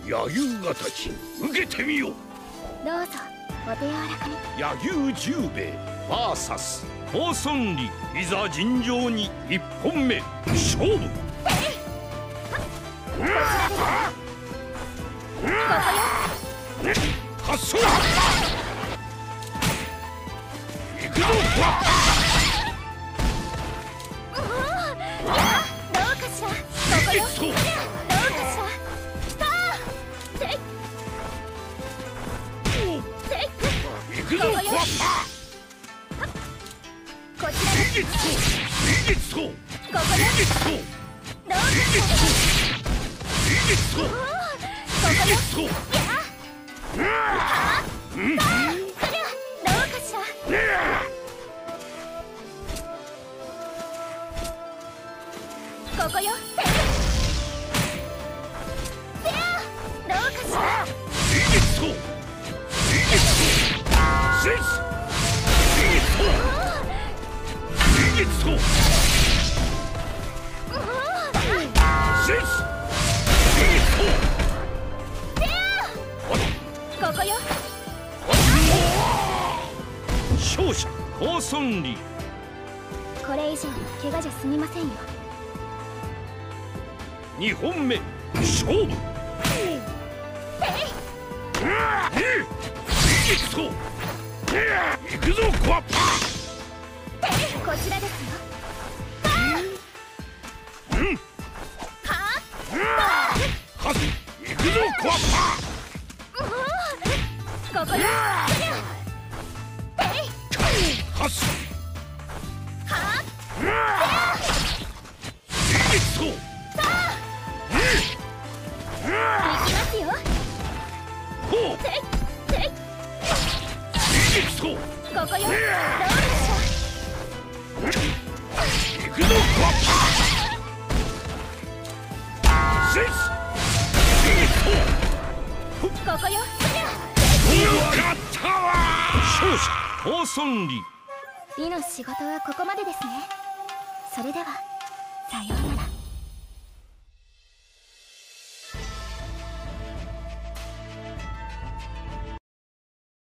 柳生たち受けてみよう。 どうぞお手柔らかに。 柳生十兵衛 VS 高村里、いざ尋常に一本目勝負。発想。行くぞ。 どうかしら。ここよ。どうかしら。スター。 行くぞ。 こちらです。ここよ。どうかしら。ここよ。ここよ。どうかしら。ここよ。 勝者高村里。 これ以上怪我じゃ済みませんよ。 2本目勝負。行くぞコアパ。 こちらですよ。 行くぞコアパ。 ここよ。行きますよ。ここよ。どうでしょう。 行くぞコアここよ。 勝者高村里。 美の仕事はここまでですね。それではさようなら。